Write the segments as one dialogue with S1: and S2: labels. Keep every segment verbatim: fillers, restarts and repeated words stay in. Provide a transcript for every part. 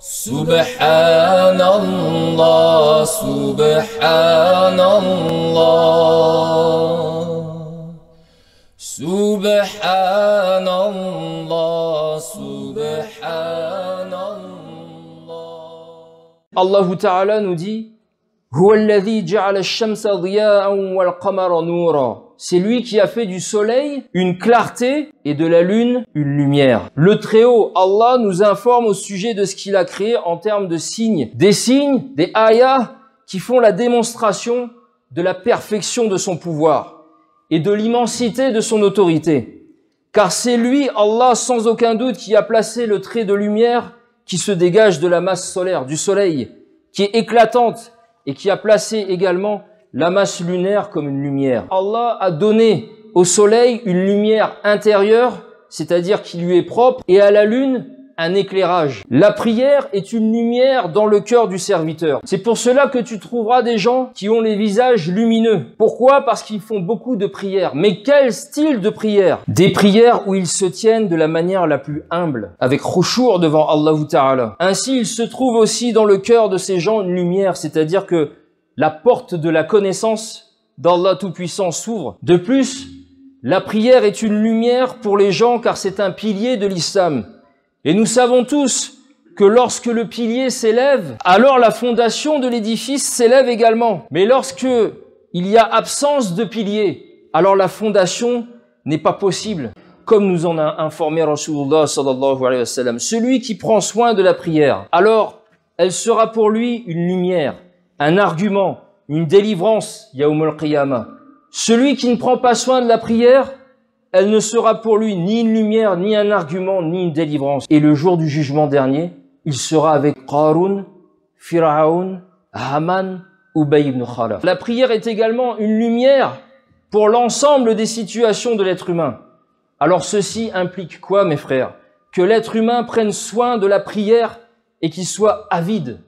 S1: Subhanallah, Subhanallah, Subhanallah, Subhanallah.
S2: Allah Ta'ala nous dit Huwa alladhi ja'ala ash-shamsa diya'an wal qamara noura. C'est lui qui a fait du soleil une clarté et de la lune une lumière. Le Très-Haut, Allah, nous informe au sujet de ce qu'il a créé en termes de signes. Des signes, des ayats qui font la démonstration de la perfection de son pouvoir et de l'immensité de son autorité. Car c'est lui, Allah, sans aucun doute, qui a placé le trait de lumière qui se dégage de la masse solaire, du soleil, qui est éclatante et qui a placé également la masse lunaire comme une lumière. Allah a donné au soleil une lumière intérieure, c'est-à-dire qui lui est propre, et à la lune, un éclairage. La prière est une lumière dans le cœur du serviteur. C'est pour cela que tu trouveras des gens qui ont les visages lumineux. Pourquoi? Parce qu'ils font beaucoup de prières. Mais quel style de prière? Des prières où ils se tiennent de la manière la plus humble, avec khushu' devant Allah Ta'ala. Ainsi, il se trouve aussi dans le cœur de ces gens une lumière, c'est-à-dire que la porte de la connaissance d'Allah Tout-Puissant s'ouvre. De plus, la prière est une lumière pour les gens car c'est un pilier de l'islam. Et nous savons tous que lorsque le pilier s'élève, alors la fondation de l'édifice s'élève également. Mais lorsque il y a absence de pilier, alors la fondation n'est pas possible. Comme nous en a informé Rasulullah sallallahu alayhi wa sallam, celui qui prend soin de la prière, alors elle sera pour lui une lumière, un argument, une délivrance, Yawm al-Qiyamah. Celui qui ne prend pas soin de la prière, elle ne sera pour lui ni une lumière, ni un argument, ni une délivrance. Et le jour du jugement dernier, il sera avec Qarun, Fir'aun, Haman, Ubay ibn Khalaf. La prière est également une lumière pour l'ensemble des situations de l'être humain. Alors ceci implique quoi, mes frères? Que l'être humain prenne soin de la prière et qu'il soit avide,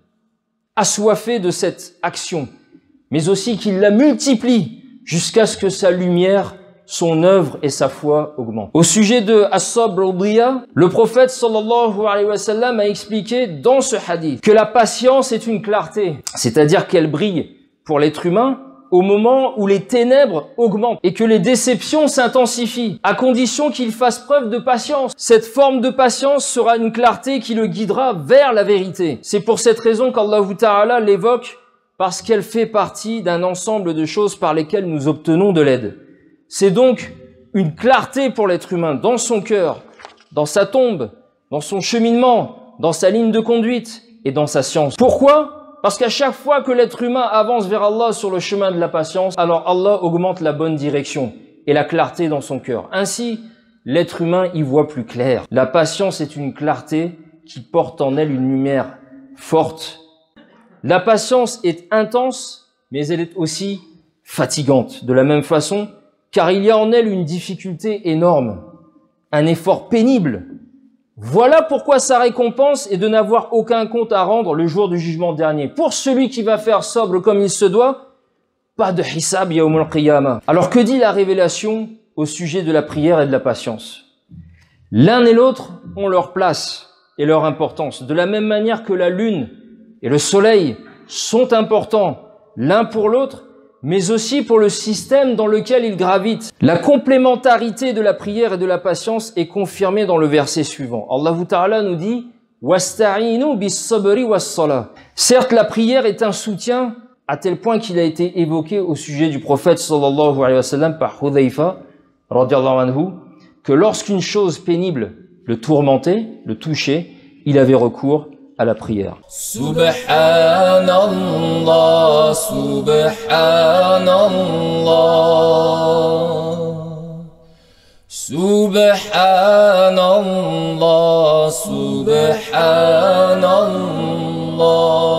S2: assoiffé de cette action, mais aussi qu'il la multiplie jusqu'à ce que sa lumière, son œuvre et sa foi augmentent. Au sujet de As-Sabr al-Diya, le prophète sallallahu alayhi wa sallam a expliqué dans ce hadith que la patience est une clarté, c'est-à-dire qu'elle brille pour l'être humain au moment où les ténèbres augmentent et que les déceptions s'intensifient, à condition qu'il fasse preuve de patience. Cette forme de patience sera une clarté qui le guidera vers la vérité. C'est pour cette raison qu'Allah Ta'ala l'évoque, parce qu'elle fait partie d'un ensemble de choses par lesquelles nous obtenons de l'aide. C'est donc une clarté pour l'être humain dans son cœur, dans sa tombe, dans son cheminement, dans sa ligne de conduite et dans sa science. Pourquoi ? Parce qu'à chaque fois que l'être humain avance vers Allah sur le chemin de la patience, alors Allah augmente la bonne direction et la clarté dans son cœur. Ainsi, l'être humain y voit plus clair. La patience est une clarté qui porte en elle une lumière forte. La patience est intense, mais elle est aussi fatigante. De la même façon, car il y a en elle une difficulté énorme, un effort pénible. Voilà pourquoi sa récompense est de n'avoir aucun compte à rendre le jour du jugement dernier. Pour celui qui va faire sobre comme il se doit, pas de hisab yawm al-qiyamah. Alors que dit la révélation au sujet de la prière et de la patience? L'un et l'autre ont leur place et leur importance. De la même manière que la lune et le soleil sont importants l'un pour l'autre, mais aussi pour le système dans lequel ils gravitent. La complémentarité de la prière et de la patience est confirmée dans le verset suivant. Allah Ta'ala nous dit « Wasta'inu bis-sabri was-salah ». Certes, la prière est un soutien à tel point qu'il a été évoqué au sujet du prophète sallallahu alayhi wa sallam par Hudhayfa, radiyallahu anhu, que lorsqu'une chose pénible le tourmentait, le touchait, il avait recours à la prière.
S1: Subhanallah, Subhanallah, Subhanallah, Subhanallah.